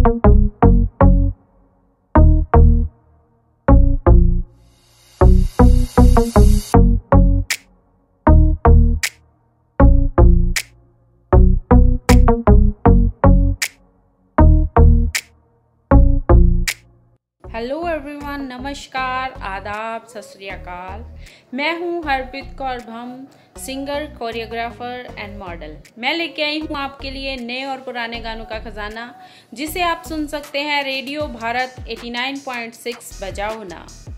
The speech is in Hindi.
हेलो एवरीवन, नमस्कार, आदाब, सत श्री अकाल। मैं हूँ Harpreet Kaur Bham, singer, choreographer and model. मैं लेके आई हूँ आपके लिए नए और पुराने गानों का खजाना, जिसे आप सुन सकते हैं रेडियो भारत 89.6 बजाओ ना।